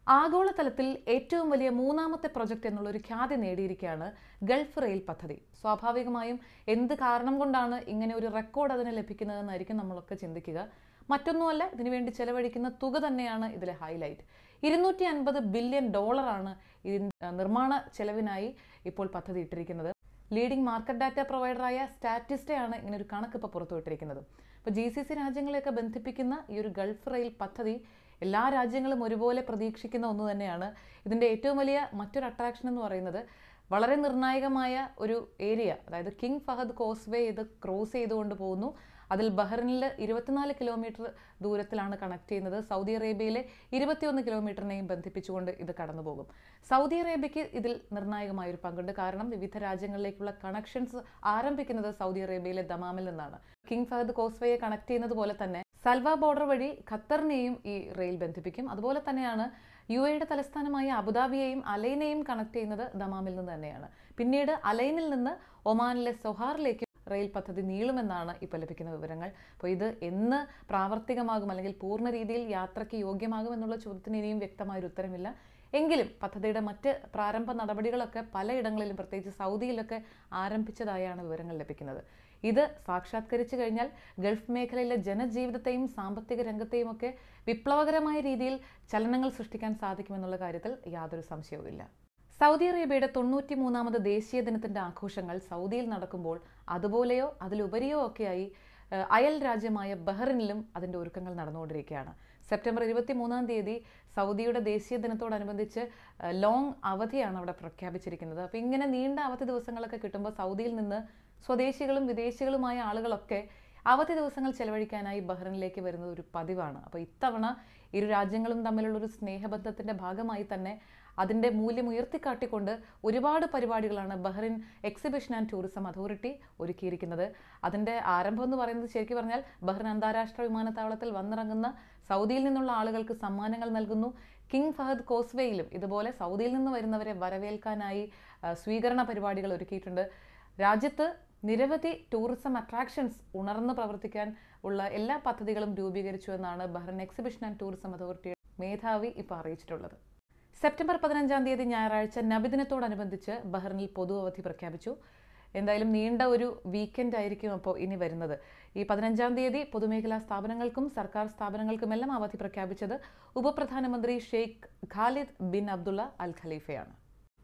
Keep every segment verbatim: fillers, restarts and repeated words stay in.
ആഗോളതലത്തിൽ ഏറ്റവും വലിയ മൂന്നാമത്തെ പ്രൊജക്ട് എന്നുള്ള ഒരു ഖ്യാതി നേടിയിരിക്കുകയാണ് ഗൾഫ് റെയിൽ പദ്ധതി. സ്വാഭാവികമായും എന്ത് കാരണം കൊണ്ടാണ് ഇങ്ങനെ ഒരു റെക്കോർഡ് അതിന് ലഭിക്കുന്നതെന്നായിരിക്കും നമ്മളൊക്കെ ചിന്തിക്കുക. മറ്റൊന്നുമല്ല, ഇതിനുവേണ്ടി ചെലവഴിക്കുന്ന തുക തന്നെയാണ് ഇതിലെ ഹൈലൈറ്റ്. ഇരുന്നൂറ്റി അൻപത് ബില്യൺ ഡോളറാണ് ഇതിൻ്റെ നിർമ്മാണ ചെലവിനായി ഇപ്പോൾ പദ്ധതി ഇട്ടിരിക്കുന്നത്. ലീഡിംഗ് മാർക്കറ്റ് ഡാറ്റ പ്രൊവൈഡറായ സ്റ്റാറ്റിസ്റ്റയാണ് ഇങ്ങനെ ഒരു കണക്ക് ഇപ്പോൾ പുറത്തുവിട്ടിരിക്കുന്നത്. ഇപ്പോൾ ജി സി സി രാജ്യങ്ങളെയൊക്കെ ബന്ധിപ്പിക്കുന്ന ഈ ഒരു ഗൾഫ് റെയിൽ പദ്ധതി എല്ലാ രാജ്യങ്ങളും ഒരുപോലെ പ്രതീക്ഷിക്കുന്ന ഒന്ന് തന്നെയാണ്. ഇതിൻ്റെ ഏറ്റവും വലിയ മറ്റൊരു അട്രാക്ഷൻ എന്ന് പറയുന്നത് വളരെ നിർണായകമായ ഒരു ഏരിയ, അതായത് കിങ് ഫഹദ് കോസ്വേ ഇത് ക്രോസ് ചെയ്തുകൊണ്ട് പോകുന്നു. അതിൽ ബഹ്റിനിൽ ഇരുപത്തിനാല് കിലോമീറ്റർ ദൂരത്തിലാണ് കണക്ട് ചെയ്യുന്നത്. സൗദി അറേബ്യയിലെ ഇരുപത്തിയൊന്ന് കിലോമീറ്ററിനെയും ബന്ധിപ്പിച്ചുകൊണ്ട് ഇത് കടന്നു പോകും. സൗദി അറേബ്യയ്ക്ക് ഇതിൽ നിർണായകമായൊരു പങ്കുണ്ട്. കാരണം വിവിധ രാജ്യങ്ങളിലേക്കുള്ള കണക്ഷൻസ് ആരംഭിക്കുന്നത് സൗദി അറേബ്യയിലെ ദമാമിൽ നിന്നാണ്. കിങ് ഫഹദ് കോസ്വേയെ കണക്ട് ചെയ്യുന്നത് പോലെ തന്നെ സൽവ ബോർഡർ വഴി ഖത്തറിനെയും ഈ റെയിൽ ബന്ധിപ്പിക്കും. അതുപോലെ തന്നെയാണ് യു എയുടെ തലസ്ഥാനമായ അബുദാബിയെയും അലൈനെയും കണക്ട് ചെയ്യുന്നത് ദമാമിൽ നിന്ന് തന്നെയാണ്. പിന്നീട് അലൈനിൽ നിന്ന് ഒമാനിലെ സൊഹാറിലേക്ക് റെയിൽ പദ്ധതി നീളുമെന്നാണ് ഇപ്പോൾ ലഭിക്കുന്ന വിവരങ്ങൾ. അപ്പോൾ ഇത് എന്ന് പ്രാവർത്തികമാകും അല്ലെങ്കിൽ പൂർണ്ണ രീതിയിൽ യാത്രയ്ക്ക് യോഗ്യമാകും എന്നുള്ള ചോദ്യത്തിന് ഇനിയും വ്യക്തമായൊരു ഉത്തരമില്ല. എങ്കിലും പദ്ധതിയുടെ മറ്റ് പ്രാരംഭ നടപടികളൊക്കെ പലയിടങ്ങളിലും പ്രത്യേകിച്ച് സൗദിയിലൊക്കെ ആരംഭിച്ചതായാണ് വിവരങ്ങൾ ലഭിക്കുന്നത്. ഇത് സാക്ഷാത്കരിച്ചു കഴിഞ്ഞാൽ ഗൾഫ് മേഖലയിലെ ജനജീവിതത്തെയും സാമ്പത്തിക രംഗത്തെയും ഒക്കെ വിപ്ലവകരമായ രീതിയിൽ ചലനങ്ങൾ സൃഷ്ടിക്കാൻ സാധിക്കുമെന്നുള്ള കാര്യത്തിൽ യാതൊരു സംശയവുമില്ല. സൗദി അറേബ്യയുടെ തൊണ്ണൂറ്റി മൂന്നാമത് ദേശീയ ദിനത്തിൻ്റെ ആഘോഷങ്ങൾ സൗദിയിൽ നടക്കുമ്പോൾ അതുപോലെയോ അതിലുപരിയോ ഒക്കെയായി അയൽ രാജ്യമായ ബഹ്റിനിലും അതിൻ്റെ ഒരുക്കങ്ങൾ നടന്നുകൊണ്ടിരിക്കുകയാണ്. സെപ്റ്റംബർ ഇരുപത്തി മൂന്നാം തീയതി സൗദിയുടെ ദേശീയ ദിനത്തോടനുബന്ധിച്ച് ലോങ് അവധിയാണ് അവിടെ പ്രഖ്യാപിച്ചിരിക്കുന്നത്. അപ്പോൾ ഇങ്ങനെ നീണ്ട അവധി ദിവസങ്ങളൊക്കെ കിട്ടുമ്പോൾ സൗദിയിൽ നിന്ന് സ്വദേശികളും വിദേശികളുമായ ആളുകളൊക്കെ അവധി ദിവസങ്ങൾ ചെലവഴിക്കാനായി ബഹ്റിനിലേക്ക് വരുന്നത് ഒരു പതിവാണ്. അപ്പോൾ ഇത്തവണ ഇരു രാജ്യങ്ങളും തമ്മിലുള്ളൊരു സ്നേഹബന്ധത്തിൻ്റെ ഭാഗമായി തന്നെ അതിൻ്റെ മൂല്യം ഉയർത്തിക്കാട്ടിക്കൊണ്ട് ഒരുപാട് പരിപാടികളാണ് Bahrain exhibition and tourism authority ഒരുക്കിയിരിക്കുന്നത്. അതിൻ്റെ ആരംഭം എന്ന് പറയുന്നത് ശരിക്കും പറഞ്ഞാൽ ബഹ്റിൻ അന്താരാഷ്ട്ര വിമാനത്താവളത്തിൽ വന്നിറങ്ങുന്ന സൗദിയിൽ നിന്നുള്ള ആളുകൾക്ക് സമ്മാനങ്ങൾ നൽകുന്നു. കിങ് ഫഹദ് കോസ്വേയിലും ഇതുപോലെ സൗദിയിൽ നിന്ന് വരുന്നവരെ വരവേൽക്കാനായി സ്വീകരണ പരിപാടികൾ ഒരുക്കിയിട്ടുണ്ട്. രാജ്യത്ത് നിരവധി ടൂറിസം അട്രാക്ഷൻസ് ഉണർന്ന് പ്രവർത്തിക്കാൻ ഉള്ള എല്ലാ പദ്ധതികളും രൂപീകരിച്ചു എന്നാണ് Bahrain exhibition and tourism authority മേധാവി ഇപ്പോൾ അറിയിച്ചിട്ടുള്ളത്. സെപ്റ്റംബർ പതിനഞ്ചാം തീയതി ഞായറാഴ്ച നബിദിനത്തോടനുബന്ധിച്ച് ബഹ്റിനിൽ പൊതു അവധി പ്രഖ്യാപിച്ചു. എന്തായാലും നീണ്ട ഒരു വീക്കെൻഡ് ആയിരിക്കും അപ്പോൾ ഇനി വരുന്നത്. ഈ പതിനഞ്ചാം തീയതി പൊതുമേഖലാ സ്ഥാപനങ്ങൾക്കും സർക്കാർ സ്ഥാപനങ്ങൾക്കുമെല്ലാം അവധി പ്രഖ്യാപിച്ചത് ഉപപ്രധാനമന്ത്രി Sheikh Khalid bin Abdulla al ഖലീഫയാണ്.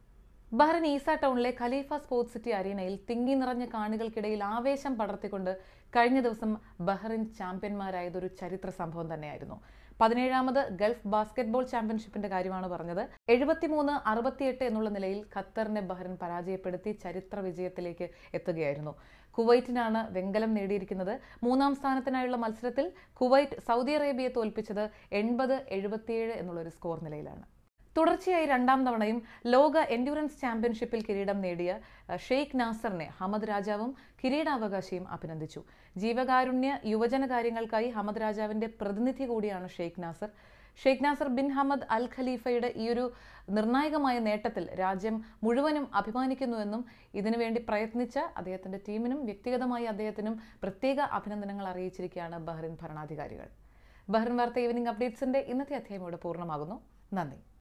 ബഹ്റിൻ ഈസ ടൗണിലെ ഖലീഫ സ്പോർട്സ് സിറ്റി അരീനയിൽ തിങ്ങി നിറഞ്ഞ കാണികൾക്കിടയിൽ ആവേശം പടർത്തിക്കൊണ്ട് കഴിഞ്ഞ ദിവസം ബഹ്റിൻ ചാമ്പ്യന്മാരായതൊരു ചരിത്ര സംഭവം തന്നെയായിരുന്നു. പതിനേഴാമത് ഗൾഫ് ബാസ്കറ്റ്ബോൾ ചാമ്പ്യൻഷിപ്പിന്റെ കാര്യമാണ് പറഞ്ഞത്. എഴുപത്തിമൂന്ന് അറുപത്തിയെട്ട് എന്നുള്ള നിലയിൽ ഖത്തറിനെ ബഹ്റിൻ പരാജയപ്പെടുത്തി ചരിത്ര വിജയത്തിലേക്ക് എത്തുകയായിരുന്നു. കുവൈറ്റിനാണ് വെങ്കലം നേടിയിരിക്കുന്നത്. മൂന്നാം സ്ഥാനത്തിനായുള്ള മത്സരത്തിൽ കുവൈറ്റ് സൗദി അറേബ്യയെ തോൽപ്പിച്ചത് എൺപത് എഴുപത്തിയേഴ് എന്നുള്ളൊരു സ്കോർ നിലയിലാണ്. തുടർച്ചയായി രണ്ടാം തവണയും ലോക എൻഡ്യൂറൻസ് ചാമ്പ്യൻഷിപ്പിൽ കിരീടം നേടിയ ഷെയ്ഖ് നാസറിനെ ഹമദ് രാജാവും കിരീടാവകാശിയും അഭിനന്ദിച്ചു. ജീവകാരുണ്യ യുവജന കാര്യങ്ങൾക്കായി ഹമദ് രാജാവിന്റെ പ്രതിനിധി കൂടിയാണ് Sheikh Nasser. Sheikh Nasser bin Hamad al ഖലീഫയുടെ ഈ ഒരു നിർണായകമായ നേട്ടത്തിൽ രാജ്യം മുഴുവനും അഭിമാനിക്കുന്നുവെന്നും ഇതിനുവേണ്ടി പ്രയത്നിച്ച അദ്ദേഹത്തിന്റെ ടീമിനും വ്യക്തിഗതമായി അദ്ദേഹത്തിനും പ്രത്യേക അഭിനന്ദനങ്ങൾ അറിയിച്ചിരിക്കുകയാണ് ബഹ്റിൻ ഭരണാധികാരികൾ. ബഹ്റിൻ വാർത്ത ഈവനിംഗ് അപ്ഡേറ്റ്സിന്റെ ഇന്നത്തെ അധ്യായം ഇവിടെ പൂർണ്ണമാകുന്നു. നന്ദി.